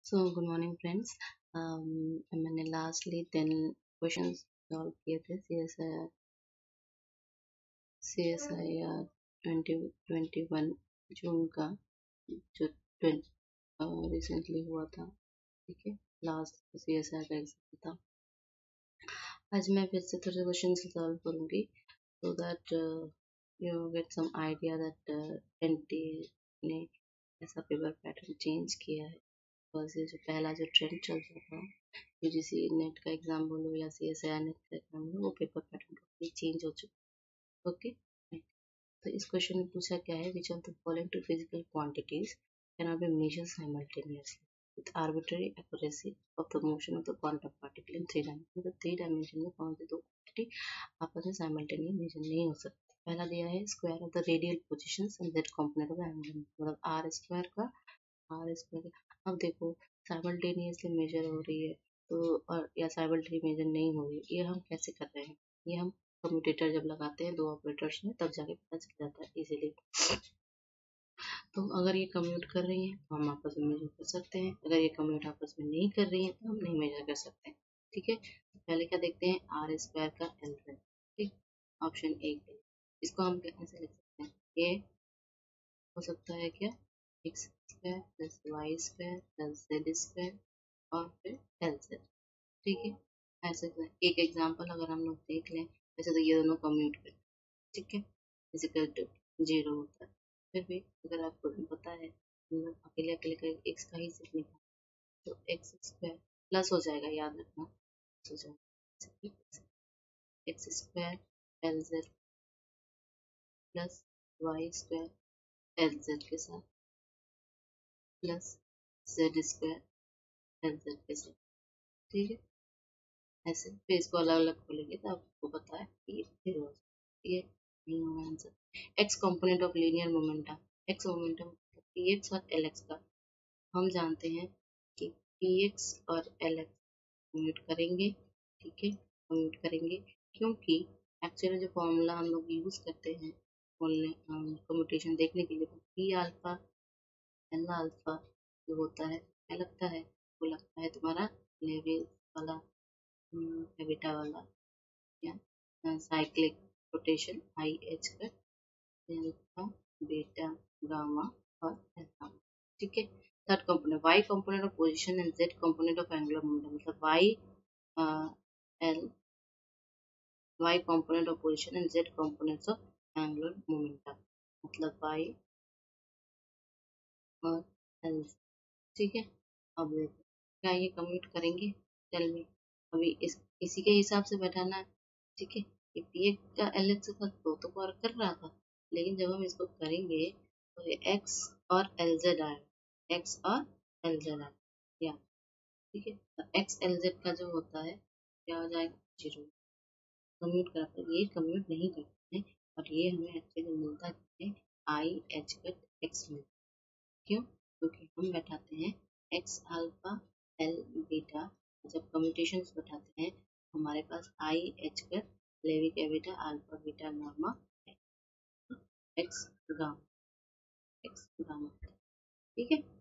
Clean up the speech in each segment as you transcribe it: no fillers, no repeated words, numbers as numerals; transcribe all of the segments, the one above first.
So good morning friends. मैंने lastly 10 questions solve किए थे CSIR 2021 जून का जो रिसेंटली हुआ था। ठीक है, लास्ट CSIR का एग्जाम था। आज मैं फिर से थोड़े क्वेश्चन सॉल्व करूंगी so that you get some idea that NT ने ऐसा पेपर पैटर्न चेंज किया है। बस ये जो पहला जो ट्रेंड चल रहा था यूजीसी नेट का एग्जाम बोलो या CSIR नेट का एग्जाम बोलो, वो पेपर पैटर्न काफी चेंज हो चुका है। ओके, तो इस क्वेश्चन में पूछा क्या है, which of the following two physical quantities can be measured simultaneously with arbitrary accuracy of the motion of the quantum particle in 3 dimension. तो 3 डायमेंशन में कौन से दो क्वांटिटी आपस में साइमल्टेनियस मेजर नहीं हो सकती। पहला दिया है square of the radial position and Z component of angular, मतलब आर स्क्वायर। अब देखो साइमल्टेनियसली मेजर हो रही है तो और या साइमल्टेनियस मेजर नहीं हो रही है, ये हम कैसे कर रहे हैं? ये हम कम्यूटेटर जब लगाते हैं दो ऑपरेटर्स में तब जाके पता चल जाता है इजीली। तो अगर ये कम्यूट कर रही हैं तो हम आपस में मेजर कर सकते हैं, अगर ये कम्यूट आपस में नहीं कर रही हैं तो हम नहीं मेजर कर सकते। ठीक है, तो पहले क्या देखते हैं, आर स्क्वायर का LZ। ठीक, ऑप्शन ए, इसको हम कैसे लिख सकते हैं? ये हो सकता है क्या, X square plus Y square plus Z square और फिर LZ। ठीक है, ऐसे एक एग्जांपल अगर हम लोग देख लें, वैसे तो ये दोनों कम्यूट करते हैं। ठीक है, इजिकल टू 0 होता है। फिर भी अगर आपको पता है मतलब अकेले अकेले का एक्स का ही सिर्फ निकाल तो एक्स स्क्वायर प्लस हो जाएगा, याद रखना हो जाएगा X square LZ plus Y square LZ के साथ प्लस जेड स्क्वायर LZ के साथ। ठीक है, ऐसे फिर इसको अलग अलग खोलेंगे तो आपको पता है कि ये 0 हो जाएगा। ये नहीं होगा answer. X component of linear momentum, X momentum px और lx का हम जानते हैं कि px और lx कम्यूट करेंगे। ठीक है, कम्यूट करेंगे क्योंकि एक्चुअली जो फॉर्मूला हम लोग यूज करते हैं बोलने कम्यूटेशन देखने के लिए, पी अल्फा एल अल्फा जो होता है क्या लगता है, वो लगता है तुम्हारा लेवल वाला बेटा वाला या साइक्लिक रोटेशन IH का डेल्टा बीटा गामा और अल्फा। ठीक है, third component Y component of position and Z component of angular momentum, मतलब L Y component of position and Z components of angular momentum, मतलब वाई और L. ठीक है, अब देखो क्या ये कम्यूट करेंगे, टेल मी। अभी इसी के हिसाब से बैठाना है। ठीक है, ये पी का LH का तो वर्क कर रहा था, लेकिन जब हम इसको करेंगे तो ये x और LZ आएगा, x और LZ आएगा या। ठीक है, तो x LZ का जो होता है क्या हो जाएगा, 0। कम्यूट करते ये कम्यूट नहीं करते हैं और ये हमें एक्चुअली मिलता है IH कट x में। क्यों? क्योंकि हम बैठाते हैं एक्स अल्फा एल बीटा, जब कम्यूटेशन बैठाते हैं हमारे पास IH कर लेविक बीटा अल्फा बीटा गामा है, एक्स गामा। ठीक है,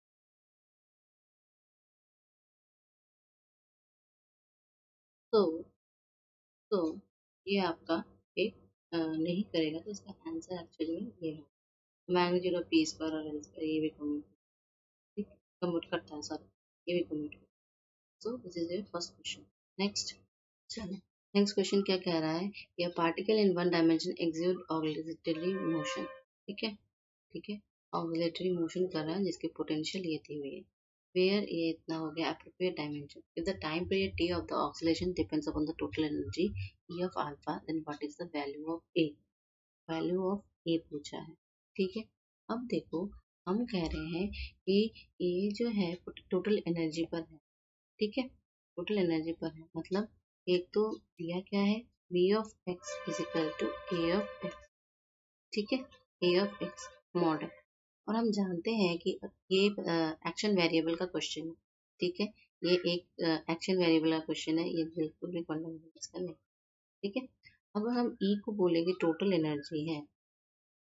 तो तो ये आपका एक नहीं करेगा तो इसका आंसर एक्चुअली में ये है मैग्नीट्यूड ऑफ पी स्क्वायर और एल स्क्वायर, ये भी कम्यूट, ठीक, कम्यूट करता है, सॉरी ये भी कम्यूट करता है। So this is your first question. Next, चलो नेक्स्ट क्वेश्चन क्या कह रहा है, ये particle in one dimension execute oscillatory motion. ठीक है, ठीक है, ऑक्सिलेटरी मोशन कर रहा है जिसकी पोटेंशियल ये दी हुई है, वेयर ये इतना हो गया appropriate dimension, if the time period t of the oscillation depends upon the total energy E of alpha, then what is the value of A, value of A पूछा है। ठीक है, अब देखो हम कह रहे हैं कि ये जो है टोटल एनर्जी पर है। ठीक है, टोटल एनर्जी पर है, मतलब एक तो दिया क्या है, V of x is equal to A of x। ठीक है, A ऑफ x मॉडल, और हम जानते हैं कि ये एक्शन वेरिएबल का क्वेश्चन है। ठीक है, ये एक एक्शन वेरिएबल का क्वेश्चन है, ये बिल्कुल भी फंडामेंटल इसका नहीं। ठीक है, अब हम E को बोलेंगे टोटल एनर्जी है,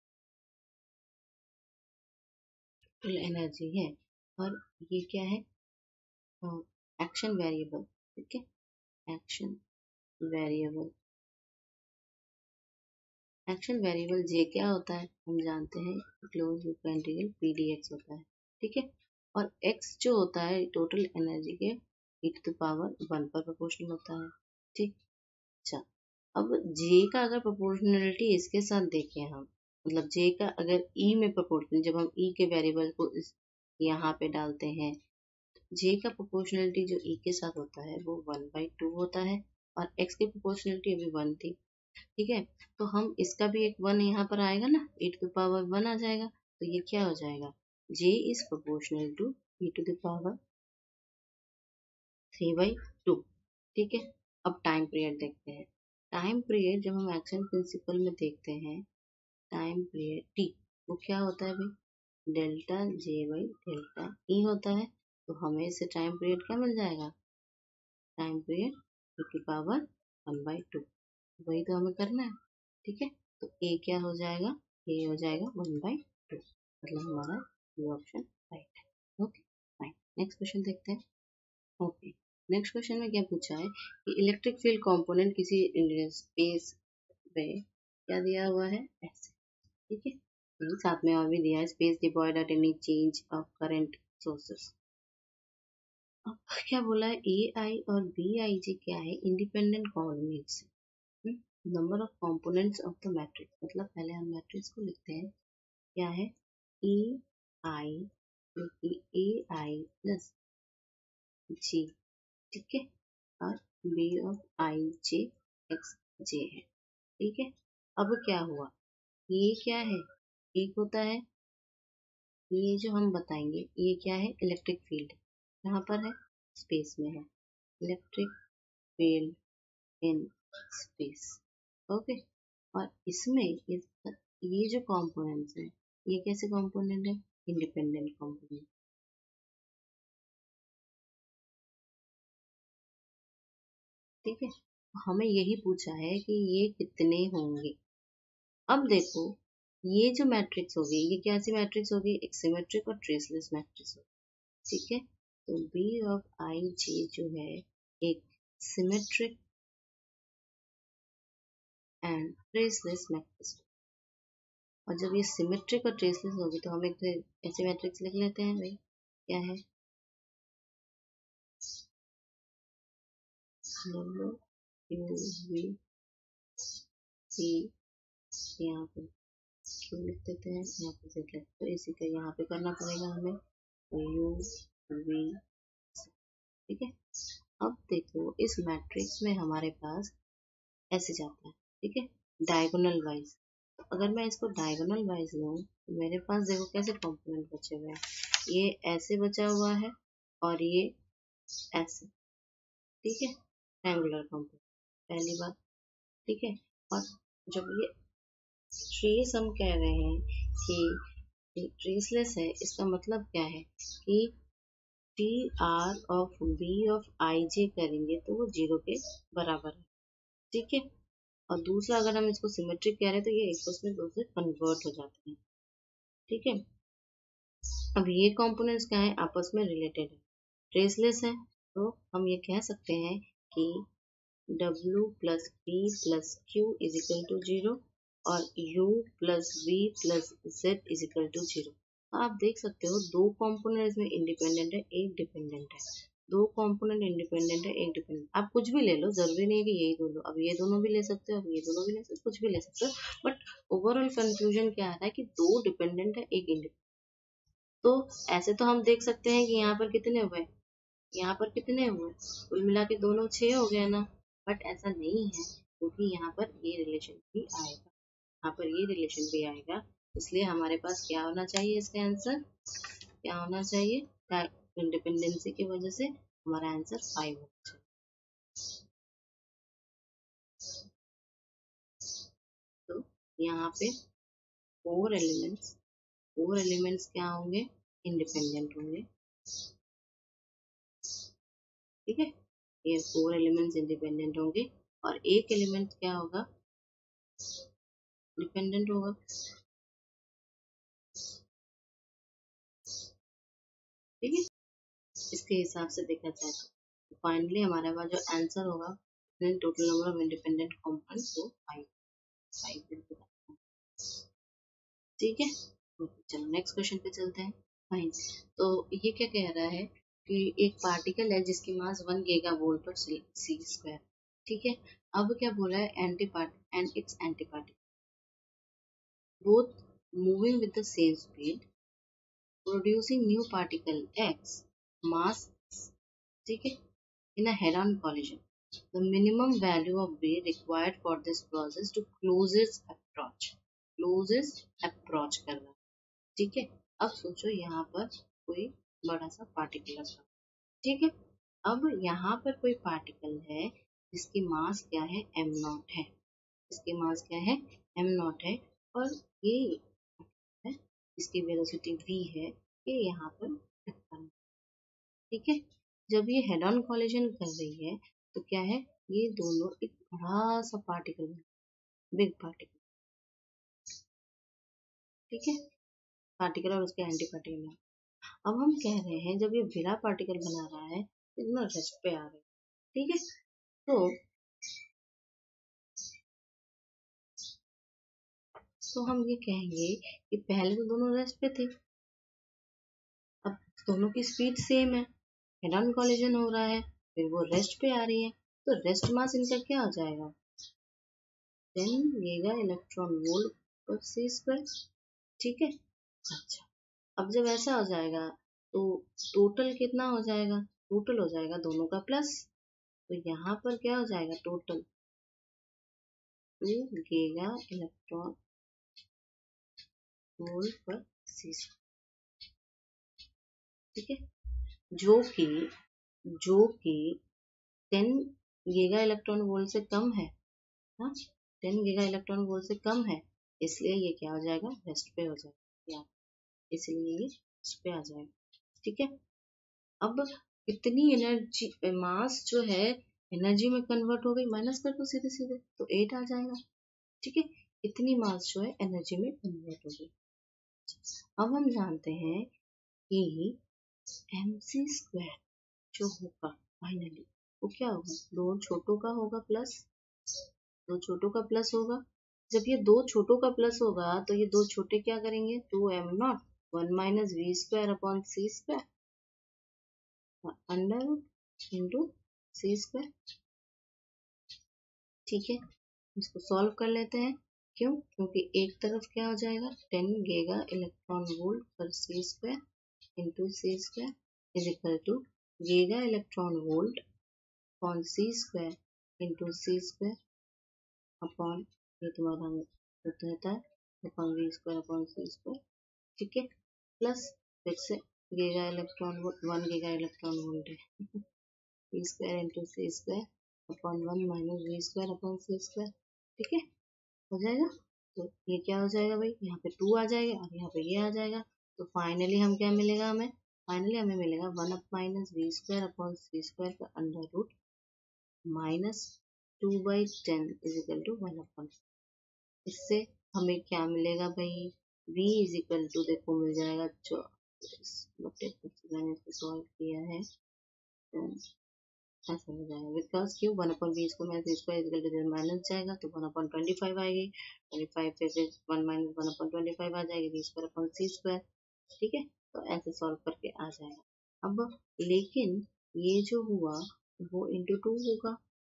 टोटल एनर्जी है, और ये क्या है, एक्शन वेरिएबल, ठीक है, action variable, action variable J क्या होता है हम जानते हैं, क्लोज लूप का इंटीग्रल पीडीएक्स होता है, ठीक है, और एक्स जो होता है टोटल एनर्जी के e⁻1 पर प्रोपोर्शनल होता है, ठीक। अच्छा, अब जे का अगर प्रोपोर्शनलिटी इसके साथ देखें हम, मतलब जे का अगर ई में प्रोपोर्शनल, जब हम ई के वेरिएबल को इस यहाँ पे डालते हैं, जे का प्रोपोर्शनलिटी जो ई के साथ होता है वो 1/2 होता है, और एक्स की प्रोपोर्शनलिटी अभी 1 थी, ठीक है, तो हम इसका भी एक 1 यहाँ पर आएगा ना, e⁻1 आ जाएगा, तो ये क्या हो जाएगा, जे इज प्रोपोर्शनल टू e⁻3/2, ठीक है। अब टाइम पीरियड देखते हैं, टाइम पीरियड जब हम एक्शन प्रिंसिपल में देखते हैं, टाइम पीरियड टी वो क्या होता है भाई, delta J by delta E होता है, तो हमें इससे टाइम पीरियड क्या मिल जाएगा, टाइम पीरियड e⁻1/2, वही तो हमें करना है, ठीक है, तो ए क्या हो जाएगा, ए हो जाएगा 1/2, मतलब हमारा ये ऑप्शन राइट है, ओके फाइन। नेक्स्ट क्वेश्चन देखते हैं, ओके, नेक्स्ट क्वेश्चन में क्या पूछा है कि इलेक्ट्रिक फील्ड कंपोनेंट किसी स्पेस में क्या दिया हुआ है, ऐसे, ठीक है, साथ में और भी दिया है, space devoid at any change of current sources. अब क्या बोला है, ए आई और बी आई जी क्या है, independent coordinates, number of components of the matrix, मतलब पहले हम मैट्रिक्स को लिखते हैं, क्या है, ए आई, जो कि ए आई प्लस जी, ठीक है, और B of I J X J है, ठीक है। अब क्या हुआ, ये क्या है, एक होता है, ये जो हम बताएंगे ये क्या है, इलेक्ट्रिक फील्ड, कहाँ पर है, स्पेस में है, electric field in space, okay, और इसमें ये जो कंपोनेंट्स हैं, ये कैसे कंपोनेंट है, इंडिपेंडेंट कंपोनेंट, ठीक है, हमें यही पूछा है कि ये कितने होंगे। अब देखो, ये जो मैट्रिक्स होगी ये कैसी मैट्रिक्स होगी, एक सिमेट्रिक और ट्रेसलेस मैट्रिक्स होगी, ठीक है, तो बी ऑफ आई जे जो है एक सिमेट्रिक एंड ट्रेसलेस मैट्रिक्स, और जब ये सिमेट्रिक और ट्रेसलेस होगी तो हम एक ऐसे मैट्रिक्स लिख लेते हैं भाई, क्या है, डब्ल्यू यू वी सी, यहाँ पे क्यों लिख देते हैं, यहाँ पे सेट लेते, तो इसी का यहाँ पे करना पड़ेगा हमें, यू वी, ठीक है। अब देखो इस मैट्रिक्स में हमारे पास ऐसे जाता है, ठीक है, डायगोनल वाइज, तो अगर मैं इसको डायगोनल वाइज लूँ तो मेरे पास देखो कैसे कंपोनेंट बचे हुए हैं, ये ऐसे बचा हुआ है और ये ऐसे, ठीक है, ट्रायंगुलर कंपोनेंट, पहली बात, ठीक है, और जब ये ट्रेस हम कह रहे हैं कि ट्रेसलेस है, इसका मतलब क्या है कि T R of B of I J करेंगे तो वो 0 के बराबर है, ठीक है, और दूसरा अगर हम इसको सिमेट्रिक कह रहे हैं तो ये आपस में दो से कन्वर्ट हो जाते हैं, ठीक है। अब ये कंपोनेंट्स क्या है, आपस में रिलेटेड है, ट्रेसलेस है, तो हम ये कह सकते हैं कि W plus P plus Q is equal to 0 और U plus V plus Z is equal to 0। आप देख सकते हो दो कंपोनेंट्स में इंडिपेंडेंट है, एक डिपेंडेंट है, दो कंपोनेंट इंडिपेंडेंट है, एक डिपेंडेंट, आप कुछ भी ले लो, जरूरी नहीं है कि यही दो लो, अब ये दोनों भी ले सकते हो, अब ये दोनों भी ले सकते हो, कुछ भी ले सकते हो, बट ओवरऑल कंक्लूजन क्या आ रहा है कि दो डिपेंडेंट है, एक इंडिपेंडेंट, तो ऐसे तो हम देख सकते हैं कि यहाँ पर कितने हुए, यहाँ पर कितने हुए, कुल मिला के दोनों 6 हो गए ना, बट ऐसा नहीं है, क्योंकि यहाँ पर ये रिलेशन भी आएगा, यहाँ पर ये रिलेशन भी आएगा, इसलिए हमारे पास क्या होना चाहिए, इसका आंसर क्या होना चाहिए, इंडिपेंडेंसी की वजह से हमारा आंसर 5 होना चाहिए, तो यहाँ पे फोर एलिमेंट्स क्या होंगे, इंडिपेंडेंट होंगे, ठीक है, ये 4 एलिमेंट्स इंडिपेंडेंट होंगे और एक एलिमेंट क्या होगा, डिपेंडेंट होगा, ठीक है, इसके हिसाब से देखा जाए तो फाइनली हमारे पास जो आंसर होगा total number of independent compounds वो 5 ठीक है। चलो नेक्स्ट क्वेश्चन पे चलते हैं। फाइन। तो ये क्या कह रहा है कि एक पार्टिकल है जिसकी मास 1 गीगामोल पर सी स्क्वायर। ठीक है। अब क्या बोला है, anti part and its anti particle both moving with the same speed producing new particle x mass, ठीक है, in a head-on collision. The minimum value of V required for this process to closest approach करना। ठीक है। अब सोचो यहाँ पर कोई बड़ा सा पार्टिकल रखा, ठीक है। अब यहाँ पर कोई पार्टिकल है जिसकी मास क्या है, m नॉट है। इसकी मास क्या है, m नॉट है। और ये है इसकी वेलोसिटी v है, ये यहाँ पर टक्कर, ठीक है। जब ये हेड ऑन कॉलिजन कर रही है तो क्या है, ये दोनों एक बड़ा सा पार्टिकल, बिग पार्टिकल, ठीक है, पार्टिकल और उसके एंटी पार्टिकल। अब हम कह रहे हैं जब ये बिना पार्टिकल बना रहा है इतना रेस्ट पे आ रहा है, ठीक है। तो हम ये कहेंगे कि पहले तो दोनों रेस्ट पे थे, अब दोनों की स्पीड सेम है, हेड ऑन कॉलिजन हो रहा है, फिर वो रेस्ट पे आ रही है, तो रेस्ट मास इनका क्या हो जाएगा, 10 गीगा इलेक्ट्रॉन वोल्ट पर सी स्क्वायर, ठीक है। अच्छा, अब जब ऐसा हो जाएगा तो टोटल कितना हो जाएगा, टोटल हो जाएगा दोनों का प्लस, तो यहाँ पर क्या हो जाएगा, टोटल 2 गीगा इलेक्ट्रॉन वोल्ट पर सी स्क्वायर, ठीक है, जो कि 10 गीगा इलेक्ट्रॉन वोल्ट से कम है, हाँ, 10 गीगा इलेक्ट्रॉन वोल्ट से कम है, इसलिए ये क्या हो जाएगा, रेस्ट पे हो जाएगा, इसलिए ये रेस्ट पे आ जाएगा, ठीक है। अब कितनी एनर्जी, मास जो है एनर्जी में कन्वर्ट हो गई, माइनस कर दो सीधे सीधे तो 8 आ जाएगा, ठीक है। इतनी मास जो है एनर्जी में कन्वर्ट हो गई। अब हम जानते हैं कि mc स्क्वायर जो होगा फाइनली वो क्या होगा, दो छोटों का होगा प्लस, दो छोटों का प्लस होगा। जब ये दो छोटों का प्लस होगा तो ये दो छोटे क्या करेंगे, 2m not 1 minus V square upon C square under into C square, ठीक है। इसको सॉल्व कर लेते हैं, क्यों, क्योंकि एक तरफ क्या हो जाएगा, 10 गीगा इलेक्ट्रॉन वोल्ट पर C square into C square is equal to giga electron volt upon C square into C square upon, ये तुम्हारा रहता है upon V square upon C square, ठीक है, प्लस फिर से giga electron volt, 1 giga electron volt है, V square into C square upon 1 minus V square upon C square, ठीक है, हो जाएगा। तो ये क्या हो जाएगा भाई, यहाँ पे 2 आ जाएगा और यहाँ पे ये आ जाएगा, तो फाइनली हम क्या मिलेगा, हमें फाइनली हमें मिलेगा 1 up minus V square upon C square का under root minus 2/10 is equal to 1 upon, इससे हमें क्या मिलेगा भाई, v इज इक्वल टू, देखो मिल जाएगा 24, मैंने इसको सॉल्व किया है तो ऐसा हो जाएगा, बिकॉज क्यों, 1 अपॉन बी इसको मैं square is equal to minus जाएगा तो 1 अपॉन 25 आएगी, 25 पे फिर 1 माइनस 1 अपॉन 25 आ जाएगी, B square upon C square, ठीक है। तो ऐसे सॉल्व करके आ जाएगा। अब लेकिन ये जो हुआ वो इंटू 2 होगा,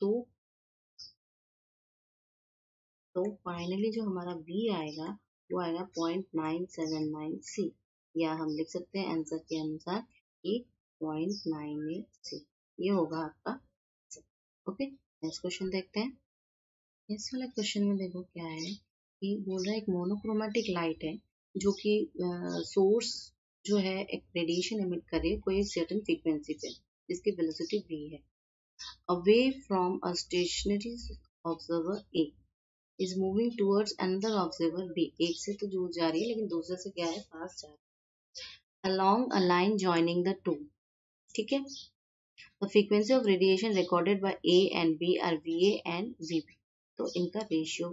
तो फाइनली जो हमारा v आएगा वो आएगा 0.979 c, या हम लिख सकते हैं आंसर के अनुसार कि 0.98 c, ये होगा आपका आंसर। ओके, नेक्स्ट क्वेश्चन देखते हैं। इस वाले क्वेश्चन में देखो क्या है कि बोल रहा है एक मोनोक्रोमेटिक लाइट है जो कि सोर्स जो है एक रेडिएशन एमिट करे कोई सर्टेन फ्रीक्वेंसी पे जिसकी वेलोसिटी v है, away from a stationary observer A is moving towards another observer B, एक से तो दूर जा रही है लेकिन दूसरे से क्या है, पास जा रही है, along a line joining the two, ठीक है। The frequency of radiation recorded by A and B are VA and VB, तो इनका रेशियो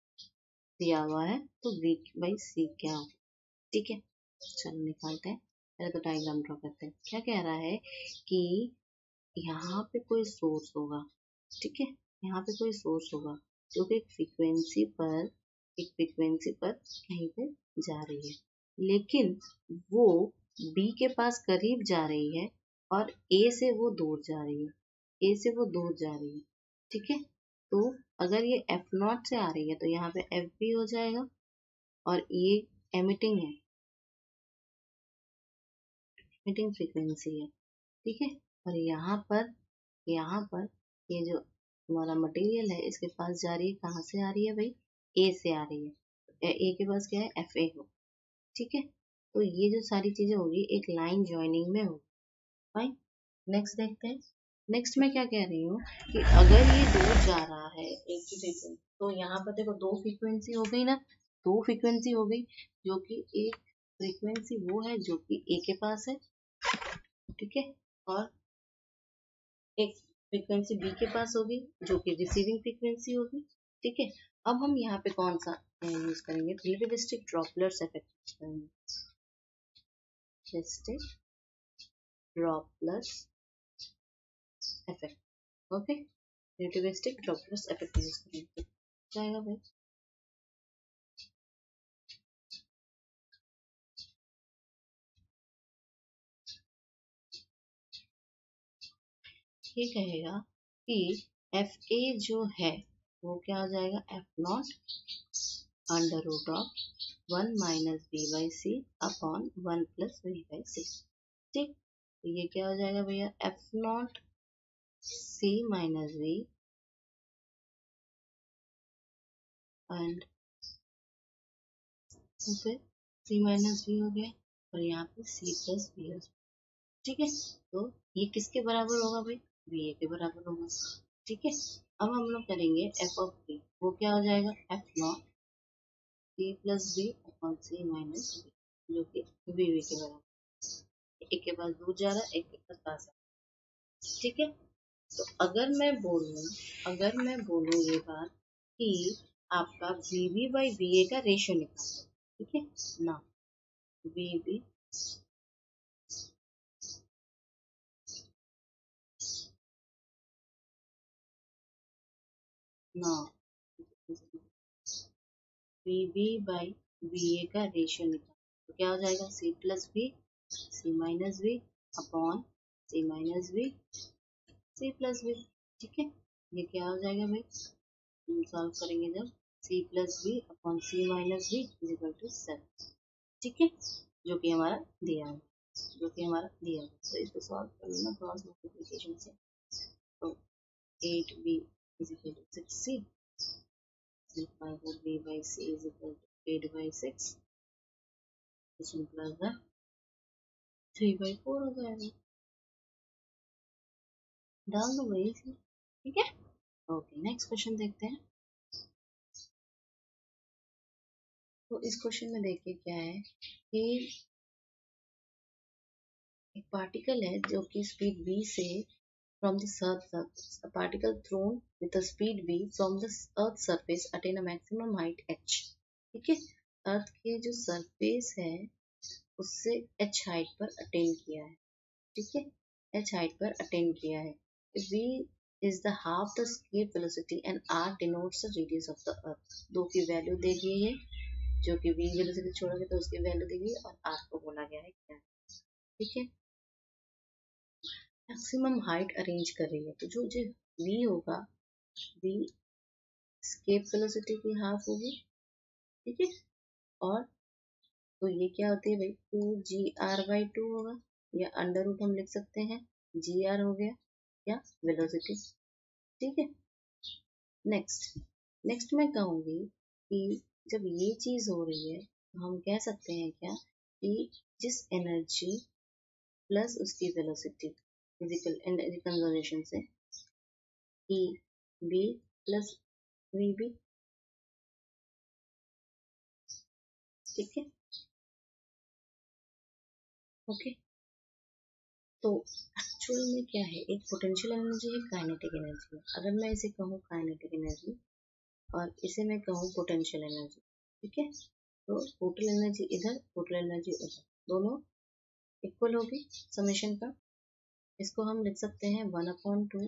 दिया हुआ है, तो V by C क्या होगा, ठीक है, चलो निकालते हैं। पहले तो डायग्राम ड्रॉ करते हैं। क्या कह रहा है कि यहाँ पे कोई सोर्स होगा, ठीक है, यहाँ पे कोई सोर्स होगा जो कि एक फ्रीक्वेंसी पर कहीं पे जा रही है, लेकिन वो बी के पास करीब जा रही है और ए से वो दूर जा रही है, ठीक है। तो अगर ये एफ नॉट से आ रही है तो यहाँ पे एफ बी हो जाएगा, और ये एमिटिंग फ्रीक्वेंसी है, ठीक है। और यहाँ पर ये जो हमारा मटेरियल है इसके पास जा रही है, कहाँ से आ रही है भाई, ए से आ रही है, ए के पास क्या है, एफ ए हो, ठीक है। तो ये जो सारी चीजें होगी एक लाइन ज्वाइनिंग में होगी। फाइन, नेक्स्ट देखते हैं। नेक्स्ट मैं क्या कह रही हूँ कि अगर ये दूर जा रहा है एक की फ्रीक्वेंसी, तो यहाँ पर देखो दो फ्रीक्वेंसी हो गई ना, दो फ्रीक्वेंसी हो गई, जो कि एक फ्रीक्वेंसी वो है जो कि ए के पास है, ठीक है, और एक फ्रीक्वेंसी बी के पास होगी जो कि रिसीविंग फ्रीक्वेंसी होगी, ठीक है। अब हम यहाँ पे कौन सा यूज करेंगे, रिलेटिविस्टिक ड्रॉपलेट्स इफेक्ट यूज करेंगे, relativistic droplets effect, okay, relativistic droplets effect use करेंगे, जाएगा भाई। ये कहेगा कि एफ ए जो है वो क्या हो जाएगा, F not under root of 1 minus B by C upon 1 plus V by C, ठीक। तो ये क्या हो जाएगा भैया, F not C minus V and फिर सी माइनस वी हो गया, और यहाँ पे सी प्लस वी हो गया, ठीक है। तो ये किसके बराबर होगा भाई, बी ए के बराबर होगा, ठीक है। अब हम लोग करेंगे एफ ऑफ बी, वो क्या हो जाएगा, F not C plus B upon C minus B, जो कि वी के बराबर, एक के पास दूर जा रहा है, एक के पास पास आ रहा है, ठीक है। तो अगर मैं बोलूँ ये बात कि आपका V B by V A का रेशियो निकालो, ठीक है ना, वी बी ना V B by V A का रेशियो निकालो, तो क्या हो जाएगा, C plus B C minus B upon C minus B C plus B, ठीक है। ये क्या हो जाएगा भाई, हम सॉल्व करेंगे जब C plus B upon C minus B is equal to 7, ठीक है, जो कि हमारा दिया है, तो इसको सॉल्व कर लेना क्रॉस मल्टीप्लिकेशन से। तो 8b is equal to 6c, 5b by c is equal to 8 by 6, which implies that 3 by 4 हो जाएगा, डाल दो भाई इसे, ठीक है। ओके, नेक्स्ट क्वेश्चन देखते हैं। तो इस क्वेश्चन में देखिए क्या है कि एक पार्टिकल है जो कि स्पीड v से from the surface, a particle thrown with a speed v from the earth surface attain a maximum height h, ठीक है। अर्थ के जो सरफेस है उससे h हाइट पर अटेन किया है, ठीक है, h हाइट पर अटेन किया है। v is the half the escape velocity and r denotes the radius of the earth, दो की वैल्यू दे दी है, जो कि v वेलोसिटी छोड़ोगे तो उसकी वैल्यू दी गई और r को बोला गया है क्या, ठीक है। मैक्सिमम हाइट अरेंज कर रही है, तो जो जो v होगा, v स्केप वेलोसिटी की हाफ होगी, ठीक है। और तो ये क्या होती है भाई, 2gr/2 होगा, या अंडर रूट हम लिख सकते हैं, gr हो गया, या वेलोसिटी, ठीक है। नेक्स्ट मैं कहूंगी कि जब ये चीज हो रही है तो हम कह सकते हैं क्या कि जिस एनर्जी प्लस उसकी वेलोसिटी फिजिकल एनर्जी कंजर्वेशन से E B plus V B, ठीक है, ओके। तो एक्चुअल में क्या है, एक पोटेंशियल एनर्जी है, काइनेटिक एनर्जी है। अगर मैं इसे कहूँ काइनेटिक एनर्जी और इसे मैं कहूँ पोटेंशियल एनर्जी, ठीक है, तो टोटल एनर्जी इधर, टोटल एनर्जी उधर, दोनों इक्वल होगी समेशन का। इसको हम लिख सकते हैं 1/2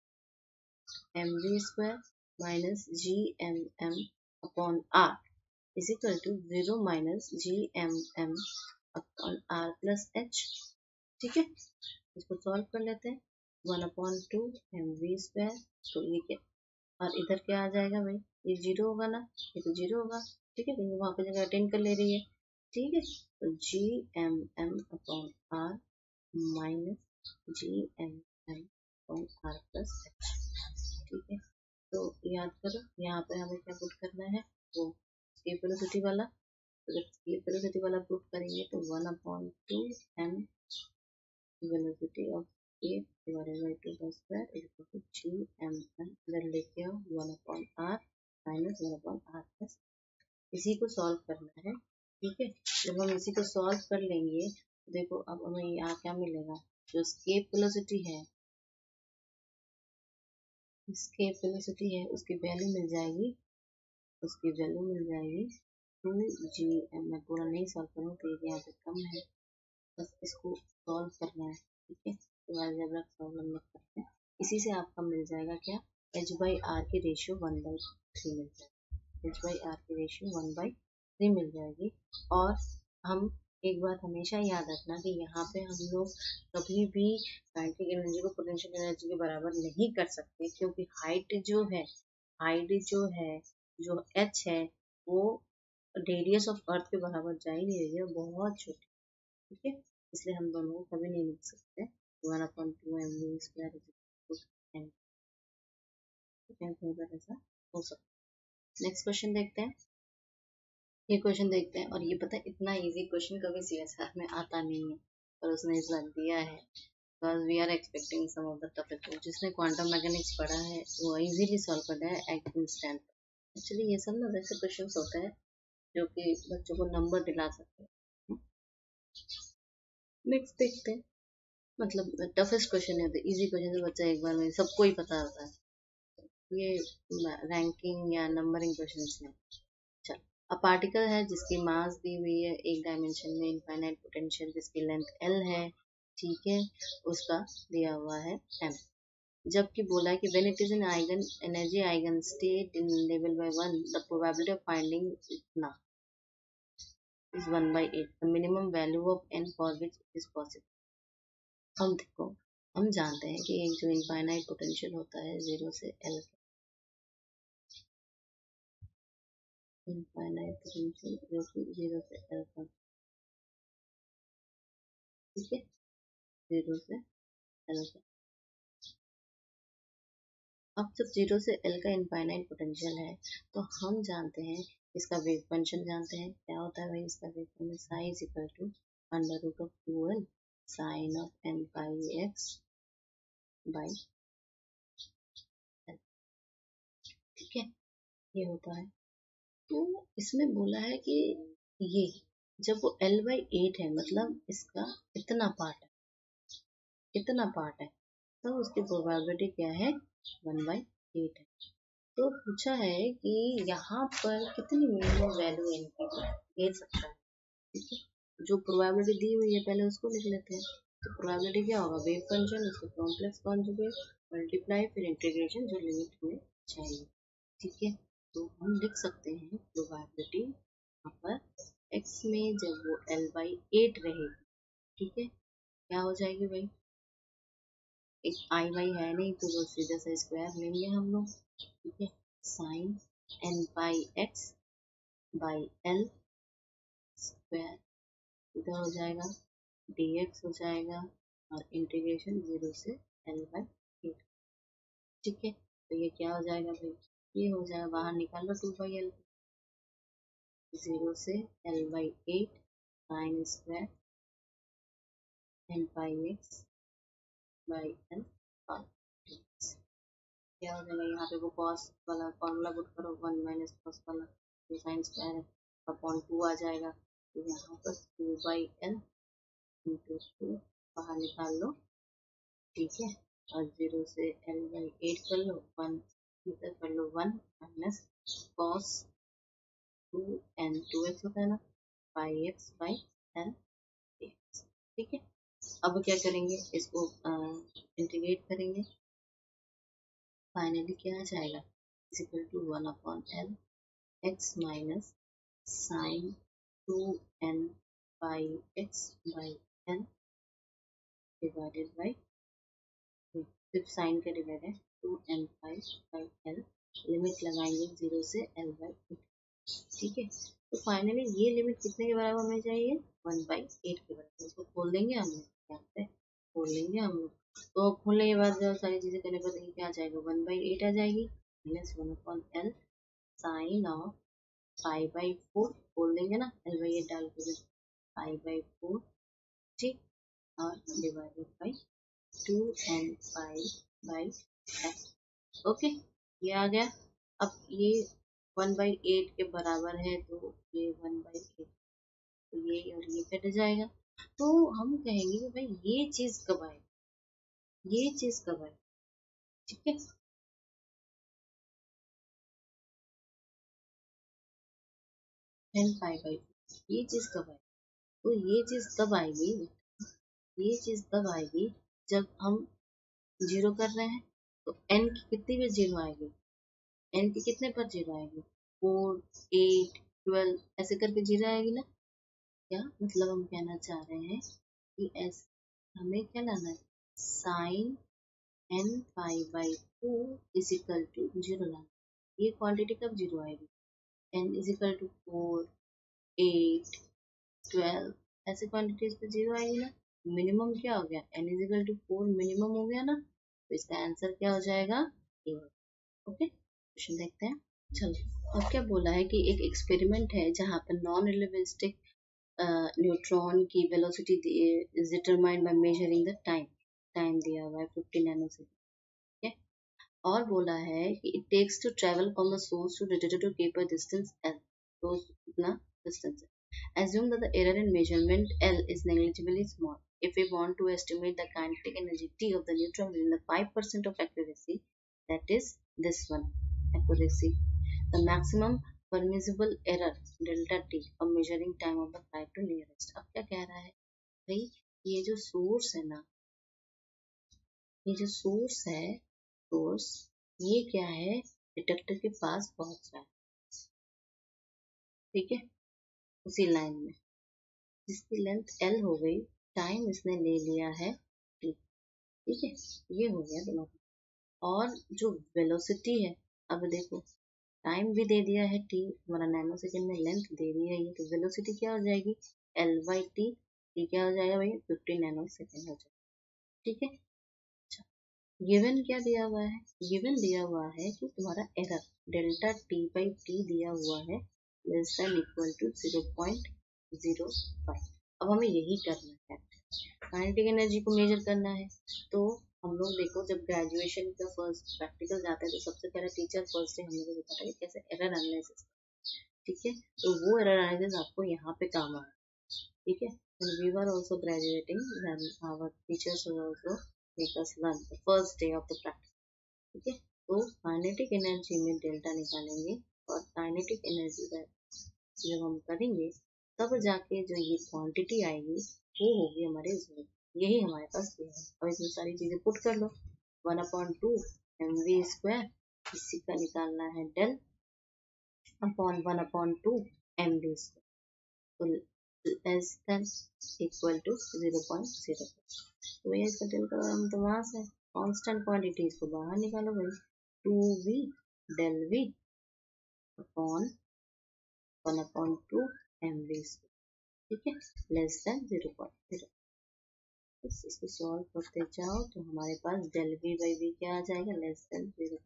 mv² minus G M M upon R is equal to 0 minus G M M upon R plus H. ठीक है, इसको सॉल्व कर लेते हैं। 1/2 mv², तो ये क्या, और इधर क्या आ जाएगा भाई, ये जीरो होगा ना, ये तो जीरो होगा। ठीक है, क्योंकि वहां पर जगह अटेंड कर ले रही है। ठीक है, तो G M M upon R minus G M M upon R plus H. ठीक है, तो याद करो यहाँ पे हमें क्या पुट करना है, वो स्केप वेलोसिटी वाला। तो जब स्केप वेलोसिटी वाला पुट करेंगे तो 1/2 m velocity of escape divided by 2 का square is equal to G M M, इधर लेके आओ 1/r माइनस 1/r प्लस। इसी को सॉल्व करना है। ठीक है, जब हम इसी को सॉल्व कर लेंगे तो देखो अब हमें यहाँ क्या मिलेगा, जो स्केप वेलोसिटी है, स्केप वेलोसिटी है उसकी वैल्यू मिल जाएगी, उसकी वैल्यू मिल जाएगी 2gm। मैं पूरा नहीं सॉल्व करूँ तो ये यहाँ पे कम है, बस इसको सॉल्व करना है। ठीक है, तो अलजेब्रा सॉल्व हम लोग करते हैं। इसी से आपका मिल जाएगा क्या, h/r की रेशियो 1/3 मिल जाएगी, h/r की रेशियो 1/3 मिल जाएगी। और हम एक बात हमेशा याद रखना कि यहाँ पे हम लोग कभी भी काइनेटिक एनर्जी को पोटेंशियल एनर्जी के बराबर नहीं कर सकते, क्योंकि हाइट जो है, जो h है, वो रेडियस ऑफ अर्थ के बराबर जा ही नहीं रही है, बहुत छोटी। ठीक है, इसलिए हम दोनों को कभी नहीं लिख सकते 1/2 mv²। ऐसा हो सकता है। नेक्स्ट क्वेश्चन देखते हैं। ये क्वेश्चन देखते हैं, और ये पता है इतना इजी क्वेश्चन कभी सीएसआर में आता नहीं है, पर उसने इस बार दिया है। Because we are expecting some of the topic, जिसने क्वांटम मैकेनिक्स पढ़ा है वो इजीली सॉल्व कर है एट इंस्टेंट। एक्चुअली ये सब ना वैसे क्वेश्चन होता है जो कि बच्चों को नंबर दिला सकते हैं। नेक्स्ट देखते हैं, मतलब टफेस्ट क्वेश्चन है, इजी क्वेश्चन तो बच्चा एक बार में सबको ही पता होता है, ये रैंकिंग या नंबरिंग क्वेश्चन है। चल, अ पार्टिकल है जिसकी मास दी हुई है एक डायमेंशन में, इनफाइनाइट पोटेंशियल जिसकी लेंथ l है। ठीक है, उसका दिया हुआ है m, जबकि बोला है कि when it is in eigen energy eigen state in level by 1 the probability of finding इतना is 1/8, the minimum value of n for which it is possible। हम देखो, हम जानते हैं कि एक जो इनफाइनाइट पोटेंशियल होता है 0 से l, इनफाइनाइट पोटेंशियल जो कि 0 से l तक। ठीक है, 0 से l तक। अब जब 0 से l का इनफाइनाइट पोटेंशियल है तो हम जानते हैं इसका वेव फंक्शन जानते हैं, क्या होता है भाई इसका wave function, psi is equal to √2l sine of n pi x by l। ठीक है, ये होता है। तो इसमें बोला है कि ये जब वो l/8 है, मतलब इसका इतना पार्ट है, इतना पार्ट है, तो उसकी प्रोबेबिलिटी क्या है, 1/8 है। तो पूछा है कि यहाँ पर कितनी मिनिमम वैल्यू इनकी ले सकता है। ठीक है, जो प्रोबेबिलिटी दी हुई है पहले उसको लिख लेते हैं। तो प्रोबेबिलिटी क्या होगा, वेव फंक्शन उसको कॉम्प्लेक्स कॉन्जुगेट मल्टीप्लाई फिर इंटीग्रेशन जो लिमिट में चाहिए। ठीक है, तो हम लिख सकते हैं प्रोबेबिलिटी यहाँ पर x में जब वो l/8 रहेगी। ठीक है, क्या हो जाएगी भाई, एक आई वाई है नहीं तो वो सीधा सा स्क्वायर लेंगे हम लोग। ठीक है, sine n pi x by l square, इधर हो जाएगा dx हो जाएगा, और इंटीग्रेशन 0 से l/8। ठीक है, तो ये क्या हो जाएगा भाई, ये हो जाएगा, बाहर निकालो 2/l, 0 से l/8 sine square n pi x by l और क्या हो जाएगा, यहाँ पे वो कॉस वाला फॉर्मूला पुट करो, 1 माइनस कॉस वाला, तो साइन स्क्वायर है अपॉन 2 आ जाएगा, तो यहाँ पर 2/l इंटू 2 बाहर निकाल लो। ठीक है, और 0 से l/8 कर लो, 1 इधर कर लो, 1 माइनस कॉस 2n 2x होता है ना, पाई x बाई l। ठीक है, अब क्या करेंगे, इसको इंटीग्रेट करेंगे, फाइनली क्या आ जाएगा, is equal to 1/L x minus sine 2n by x by L divided by, सिर्फ साइन का डिवाइड है, 2n बाई L, लिमिट लगाएंगे 0 से L बाई 8। ठीक है, तो फाइनली ये लिमिट कितने के बराबर होनी चाहिए, 1/8 के बराबर। इसको खोल देंगे हम लोग, यहाँ पे खोल लेंगे हम लोग, तो खोलने के बाद सारी चीजें करने पर देखिए क्या आ जाएगा, 1/8 आ जाएगी, माइनस 1/L साइन ऑफ 5/4, खोल देंगे ना, L/8 डाल के 5/4, ठीक, और divided by 2n pi by f। Okay, ये आ गया। अब ये 1/8 के बराबर है, तो ये 1/8, तो ये और ये कट जाएगा। तो हम कहेंगे कि भाई ये चीज कब आएगी, ये चीज कब आएगी, ठीक है, 10π/4, ये चीज कब आएगी, तो ये चीज तब आएगी, ये चीज तब आएगी जब हम जीरो कर रहे हैं, तो n की कितनी पे जीरो आएगी, n की कितने पर जीरो आएगी, 4, 8, 12 ऐसे करके जीरो आएगी ना। क्या मतलब हम कहना चाह रहे हैं कि एस हमें क्या लाना है, sine n π/4 is equal to zero लाना। ये क्वांटिटी कब जीरो आएगी, n इज इक्वल टू 4, 8, 12 ऐसे क्वांटिटीज पे जीरो आएगी ना। मिनिमम क्या हो गया, n is equal to 4 minimum हो गया ना, तो इसका आंसर क्या हो जाएगा, ए। ओके, क्वेश्चन देखते हैं। चलो, अब क्या बोला है कि एक एक्सपेरिमेंट है जहाँ पर नॉन रिलेटिविस्टिक न्यूट्रॉन की velocity is determined by measuring the time, time दिया हुआ है 50 नैनोसेकंड, ठीक है, और बोला है कि it takes to travel from the source to detector to keep a distance L, तो इतना डिस्टेंस है। Assume that the error in measurement L is negligibly small. If we want to estimate the kinetic energy T of the neutron within the 5% of accuracy, that is this one, accuracy, the maximum permissible error delta T of measuring time of the flight to nearest। अब क्या कह रहा है भाई, ये जो source है ना, ये जो सोर्स है, सोर्स ये क्या है, डिटेक्टर के पास पहुंच रहा है, ठीक है, उसी लाइन में जिसकी लेंथ L हो गई, टाइम इसने ले लिया है T, ठीक है, ये हो गया दोनों का। और जो वेलोसिटी है, अब देखो टाइम भी दे दिया है T, हमारा नैनो सेकेंड में लेंथ दे दी है ये, तो वेलोसिटी क्या हो जाएगी, L/T, T क्या हो जाएगा भाई, 50 नैनो सेकेंड हो जाएगा, ठीक है। गिवन क्या दिया हुआ है, गिवन दिया हुआ है कि तुम्हारा एरर डेल्टा T/T दिया हुआ है लेस देन इक्वल टू 0.05। अब हमें यही करना है, काइनेटिक एनर्जी को मेजर करना है। तो हम लोग देखो, जब ग्रेजुएशन का फर्स्ट प्रैक्टिकल जाता है तो सबसे पहले टीचर फर्स्ट डे हम लोग को बताता है कैसे एरर एनालिसिस, ठीक है, तो वो एरर एनालिसिस आपको यहाँ पे काम आए, ठीक है। When we were also graduating, then our teachers were also make us learn the first day of the practice, ठीक है। तो काइनेटिक एनर्जी में डेल्टा निकालेंगे, और काइनेटिक एनर्जी का जब हम करेंगे तब जाके जो ये क्वांटिटी आएगी वो होगी हमारे इसमें, यही हमारे पास ये है। और इसमें सारी चीजें पुट कर लो, 1/2 mv², इसी का निकालना है डेल अपॉन 1/2 mv², तो लेस देन इक्वल टू 0.05। तो भैया इसका डेल का हम तो वहां से कांस्टेंट क्वांटिटीज को बाहर निकालो भाई, 2v del v upon 1/2 mv², ठीक है, लेस देन 0.0। इसको सॉल्व करते जाओ तो हमारे पास डेल v/v क्या आ जाएगा, लेस देन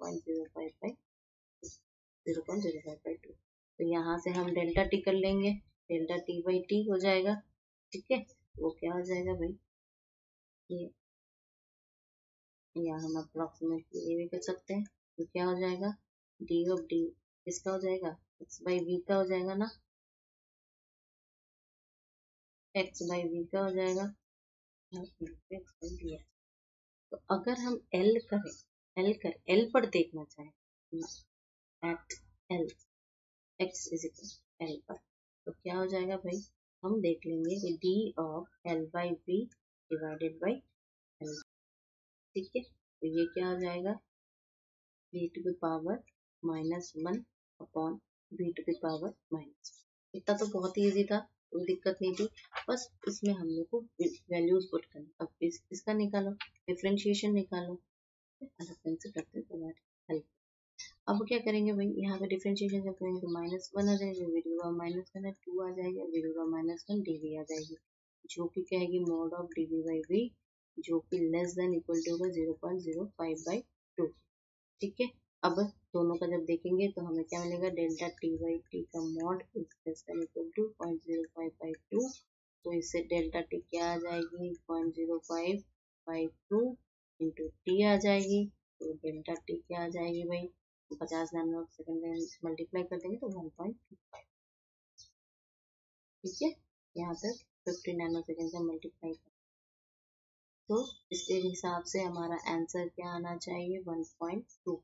0.055/2। तो यहाँ से हम डेल्टा टी कर लेंगे, डेल्टा T/T हो जाएगा, ठीक है, वो क्या हो जाएगा भाई, ये या हम अप्रोक्सीमेटली ये भी कर सकते हैं, तो क्या हो जाएगा, डी ऑफ डी इसका हो जाएगा x/v का हो जाएगा ना, x/v का हो जाएगा, तो अगर हम L करें, L पर देखना चाहें, at L x is equal L पर, तो क्या हो जाएगा भाई, हम देख लेंगे कि D of L by V divided by L, ठीक है। तो ये क्या हो जाएगा, V to the power -1 upon V to the power minus. इतना तो बहुत ही ईजी था, कोई दिक्कत नहीं थी। बस इसमें हम लोग को वैल्यूज पुट करना। अब इसका निकालो, डिफरेंशिएशन निकालो, अलग पेन से करते हैं तो हेल्प। अब क्या करेंगे भाई, यहाँ पे डिफरेंशिएशन जब करेंगे तो -1 आ जाएगा, वी टू पावर -1 है 2 आ जाएगा, वी टू पावर -1 dv आ जाएगी, जो कि कहेगी mod of dv by v, जो कि लेस देन इक्वल टू होगा 0.05/2, ठीक है। अब दोनों का जब देखेंगे तो हमें क्या मिलेगा, डेल्टा टी बाई टी का mod is less than equal to 0.05/2, तो इससे डेल्टा टी क्या आ जाएगी, 0.05/2 इंटू टी आ जाएगी। तो डेल्टा टी क्या आ जाएगी भाई, 50 नैनो सेकेंड मल्टीप्लाई कर देंगे तो 1.25, ठीक है। यहाँ तक 50 नैनो सेकेंड का मल्टीप्लाई कर, तो इसके हिसाब से हमारा आंसर क्या आना चाहिए, 1.2।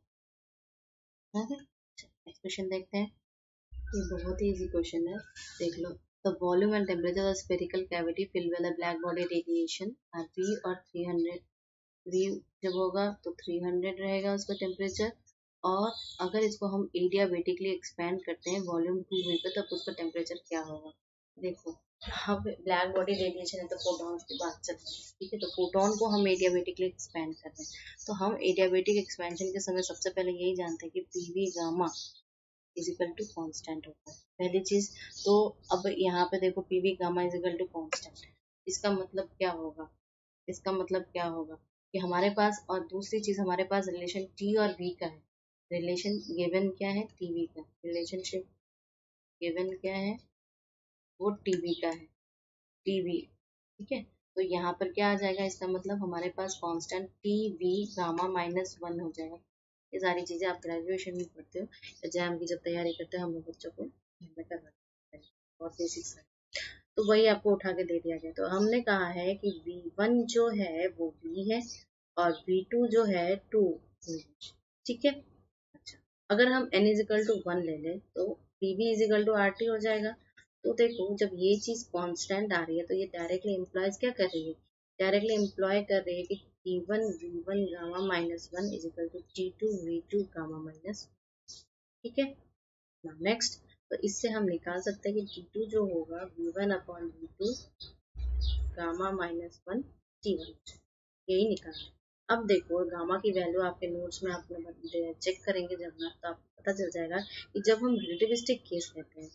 नेक्स्ट क्वेश्चन देखते हैं, ये बहुत ही इजी क्वेश्चन है, देख लो। The volume and temperature of spherical cavity filled with black body radiation are V और 300, V जब होगा तो 300 रहेगा उसका टेम्परेचर, और अगर इसको हम एडियाबेटिकली एक्सपेंड करते हैं वॉल्यूम 2V पे, तब उसका टेम्परेचर क्या होगा। देखो, हम ब्लैक बॉडी रेडिएशन है तो फोटॉन्स की बात चल रही है, ठीक है। तो फोटोन को हम एडियाबेटिकली एक्सपेंड कर रहे हैं, तो हम एडियाबेटिक एक्सपेंशन के समय सबसे पहले यही जानते हैं कि PV gamma equal to constant होता है, पहली चीज। तो अब यहाँ पे देखो PV gamma equal to constant, इसका मतलब क्या होगा, इसका मतलब क्या होगा कि हमारे पास, और दूसरी चीज हमारे पास रिलेशन टी और वी का है, रिलेशन गिवन क्या है, टीवी का रिलेशनशिप गिवन क्या है, वो टीवी का है, टीवी, ठीक है। तो यहाँ पर क्या आ जाएगा, इसका मतलब हमारे पास कांस्टेंट टी वी गामा -1 हो जाएगा। ये सारी चीजें आप ग्रेजुएशन में पढ़ते हो, एग्जाम की जब तैयारी करते हो हम लोग बच्चों को करवाते हैं, बहुत बेसिक्स है। तो वही आपको उठा के दे दिया गया। तो हमने कहा है कि V1 जो है वो V है और V2 जो है 2, ठीक है। अच्छा, अगर हम n इजिकल टू 1 ले लें तो PV इजिकल टू RT हो जाएगा। तो देखो, जब ये चीज कांस्टेंट आ रही है तो ये डायरेक्टली इम्प्लॉयज क्या कर रही है, डायरेक्टली इम्प्लॉय कर रही है कि T1 V1 gamma -1 equal to T2 V2 gamma minus, ठीक है। नेक्स्ट, तो इससे हम निकाल सकते हैं कि T2 जो होगा V1 upon V2 gamma -1 T1, यही निकालना। अब देखो गामा की वैल्यू आपके नोट्स में आपने चेक करेंगे जब ना, तो आपको पता चल जाएगा कि जब हम रिलेटिविस्टिक केस लेते हैं,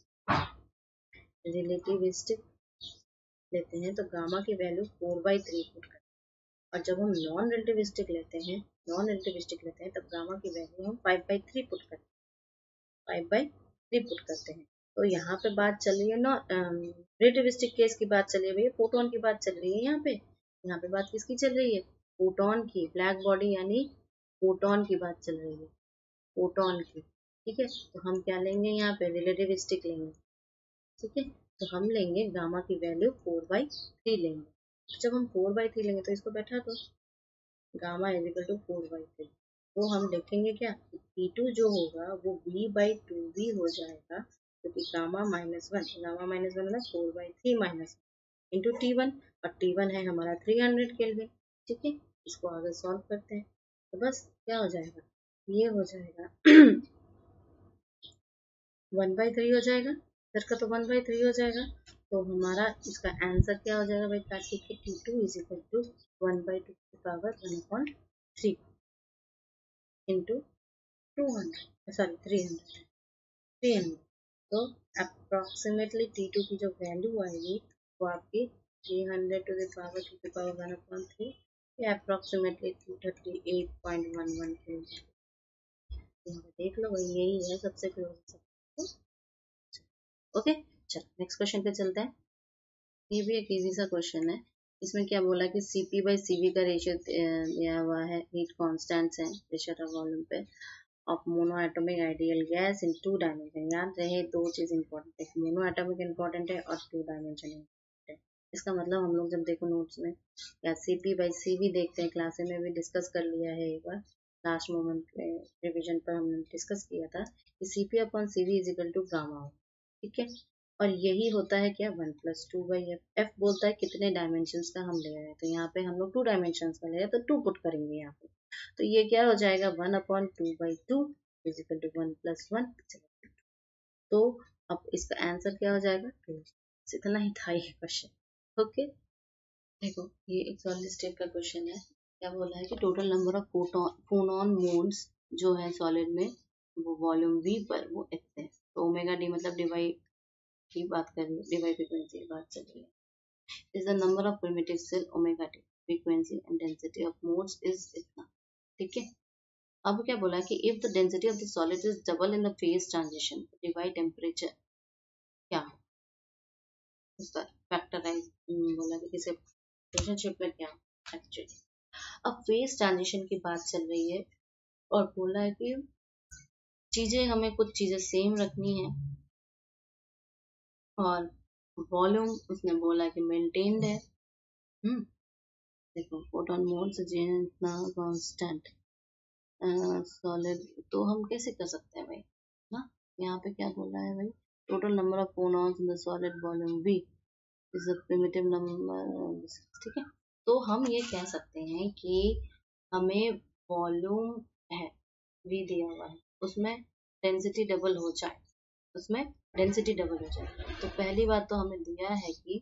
रिलेटिविस्टिक लेते हैं तो गामा की वैल्यू 4/3 पुट करते हैं, और जब हम नॉन रिलेटिविस्टिक लेते हैं, नॉन रिलेटिविस्टिक लेते हैं तब गामा की वैल्यू हम 5/3 पुट करते हैं, 5/3 पुट करते हैं। तो यहाँ पे बात चल रही है ना, रिलेटिविस्टिक केस की बात चल रही है भैया, फोटोन की बात चल रही है यहाँ पे बात किसकी चल रही है, फोटोन की, ब्लैक बॉडी यानी फोटोन की बात चल रही है, फोटोन की, ठीक है। तो हम क्या लेंगे, यहाँ पे रिलेटिविस्टिक लेंगे, ठीक है। तो हम लेंगे गामा की वैल्यू 4/3 लेंगे। जब हम 4/3 लेंगे तो इसको बैठा दो, गामा इज इक्वल टू 4/3, तो हम देखेंगे क्या, T2 जो होगा वो V/2V हो जाएगा, क्योंकि गामा -1, गामा -1 मतलब 4/3 माइनस इंटू T1, और T1 है हमारा 300 केल्विन, ठीक है। इसको आगे सॉल्व करते हैं, तो बस क्या हो जाएगा, ये हो जाएगा 1/3 हो जाएगा, इधर का तो 1/3 हो जाएगा। तो हमारा इसका आंसर क्या हो जाएगा भाई, कार्तिक के T2 इज इक्वल टू 1/2 की पावर 1/3 इंटू 200, सॉरी 300। तो अप्रोक्सीमेटली T2 की जो वैल्यू आएगी वो आपकी 300 टू द पावर 1/3, या अप्रोक्सीमेटली 238.11 के, देख लो भाई यही है सबसे क्लोज। ओके, चलो नेक्स्ट क्वेश्चन पे चलते हैं। ये भी एक इजी सा क्वेश्चन है। इसमें क्या बोला कि Cp/Cv का रेशियो दिया हुआ है, हीट कांस्टेंट्स है प्रेशर और वॉल्यूम पे, of mono atomic ideal gas in 2 dimension. याद रहे दो चीज इंपॉर्टेंट है, मोनो एटॉमिक इंपॉर्टेंट है और 2 डायमेंशन इंपॉर्टेंट है। इसका मतलब हम लोग जब देखो नोट्स में या Cp/Cv देखते हैं, क्लास में भी डिस्कस कर लिया है एक बार, लास्ट मोमेंट रिविजन पर हमने डिस्कस किया था कि Cp/Cv is equal to gamma, ठीक है। और यही होता है क्या 1+2/f। एफ बोलता है कितने डायमेंशंस का हम ले रहे हैं, तो यहाँ पे हम लोग 2 डायमेंशंस का ले रहे हैं तो 2 पुट करेंगे यहाँ पे। तो ये क्या हो जाएगा 1/2/2 इजिकल टू 1+1। तो अब इसका आंसर क्या हो जाएगा 2। इतना ही था ये क्वेश्चन। ओके, देखो ये एक सॉलिड स्टेट का क्वेश्चन है। क्या बोला है कि total number of phonon modes जो है सॉलिड में वो वॉल्यूम v पर वो x है। तो ओमेगा डी मतलब डिवाइड की बात कर रही है, डिवाइड फ्रीक्वेंसी की बात चल रही है। Is the number of primitive cell omega D, frequency and density of modes is इतना। ठीक है, अब क्या बोला कि if the density of the solid is double in the phase transition, divide temperature क्या उसका फैक्टराइज बोला कि किसे रिलेशनशिप में क्या एक्चुअली। अब फेज ट्रांजिशन की बात चल रही है और बोला है कि चीजें हमें कुछ चीजें सेम रखनी है और वॉल्यूम उसने बोला कि मेंटेन्ड है। देखो फोटोन मोड्स जितना कांस्टेंट सॉलिड, तो हम कैसे कर सकते हैं भाई ना। यहाँ पे क्या बोला है भाई, total number of photons in the solid volume v is a primitive number. ठीक है, तो हम ये कह सकते हैं कि हमें वॉल्यूम है v दिया हुआ है, उसमें डेंसिटी डबल हो जाए, उसमें डेंसिटी डबल हो जाए। तो पहली बात तो हमें दिया है कि